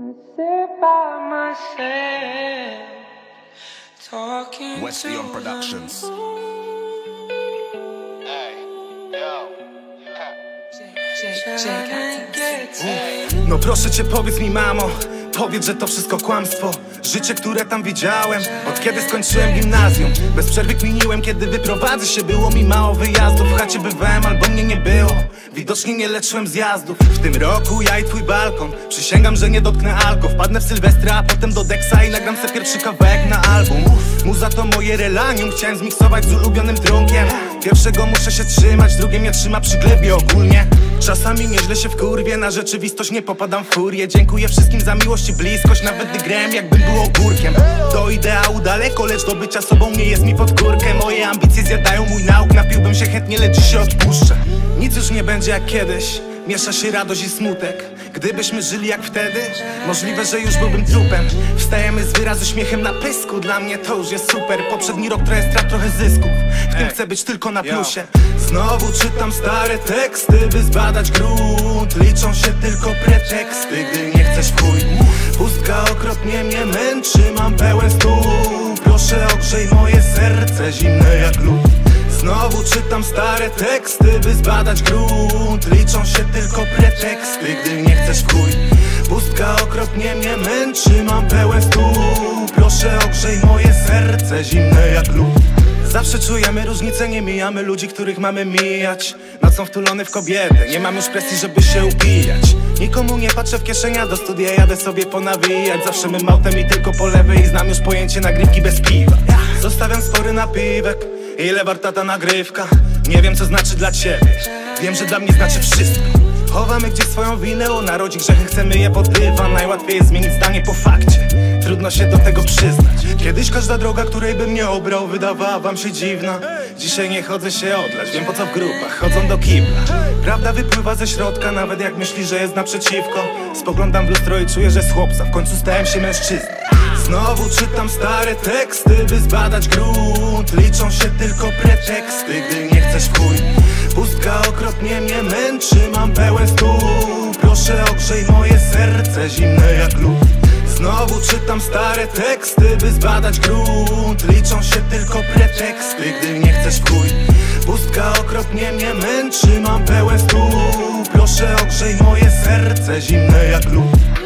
Wesleyan Productions. No proszę cię, powiedz mi, mamo, powiedz, że to wszystko kłamstwo. Życie, które tam widziałem, od kiedy skończyłem gimnazjum. Bez przerwy kminiłem, kiedy wyprowadzę się. Było mi mało wyjazdów, w chacie bywałem, albo mnie nie było. Widocznie nie leczyłem zjazdów. W tym roku ja i twój balkon. Przysięgam, że nie dotknę alko. Wpadnę w Sylwestra, a potem do Dexa i nagram se pierwszy kawałek na album. Muza to moje relanium, chciałem zmiksować z ulubionym trunkiem. Pierwszego muszę się trzymać, drugie mnie trzyma przy glebie ogólnie. Czasami nieźle się wkurwię, na rzeczywistość nie popadam w furię. Dziękuję wszystkim za miłość i bliskość, nawet gdy grałem jakbym był ogórkiem. Do ideału daleko, lecz do bycia sobą nie jest mi pod górkę. Moje ambicje zjadają mój nauk, napiłbym się chętnie, lecz dziś się odpuszczę. Nic już nie będzie jak kiedyś, miesza się radość i smutek. Gdybyśmy żyli jak wtedy, możliwe, że już byłbym trupem. Wstajemy z wyrazu śmiechem na pysku, dla mnie to już jest super. Poprzedni rok trochę strat, trochę zysków, w tym chcę być tylko na plusie. Znowu czytam stare teksty, by zbadać grunt. Liczą się tylko preteksty, gdy nie chcesz w chuj. Pustka okropnie mnie męczy, mam pełen stół. Proszę ogrzej moje serce, zimne jak lód. Znowu czytam stare teksty, by zbadać grunt. Liczą się tylko preteksty, gdy nie chcesz w chuj. Pustka okropnie mnie męczy, mam pełen stół. Proszę ogrzej moje serce, zimne jak lód. Zawsze czujemy różnicę, nie mijamy ludzi, których mamy mijać. Nocą wtulony w kobietę, nie mam już presji, żeby się upijać. Nikomu nie patrzę w kieszenia, do studia jadę sobie ponawijać. Zawsze mym autem i tylko po lewej, znam już pojęcie nagrywki bez piwa. Zostawiam spory napiwek, ile warta ta nagrywka? Nie wiem, co znaczy dla ciebie, wiem, że dla mnie znaczy wszystko. Chowamy gdzieś swoją winę, o narodzi grzechy, chcemy je pod dywan. Najłatwiej jest zmienić zdanie po fakcie, trudno się do tego przyznać. Kiedyś każda droga, której bym nie obrał, wydawała wam się dziwna. Dzisiaj nie chodzę się odlać, wiem po co w grupach chodzą do kibla. Prawda wypływa ze środka, nawet jak myśli, że jest naprzeciwko. Spoglądam w lustro i czuję, że z chłopca w końcu stałem się mężczyzną. Znowu czytam stare teksty, by zbadać grunt. Liczą się tylko preteksty, gdy nie chcesz w chuj. Pustka okropnie mnie męczy, mam pełen stół. Proszę ogrzej moje serce, zimne jak lód. Znowu czytam stare teksty, by zbadać grunt. Liczą się tylko preteksty, gdy nie chcesz w chuj. Pustka okropnie mnie męczy, mam pełen stół. Proszę ogrzej moje serce, zimne jak lód.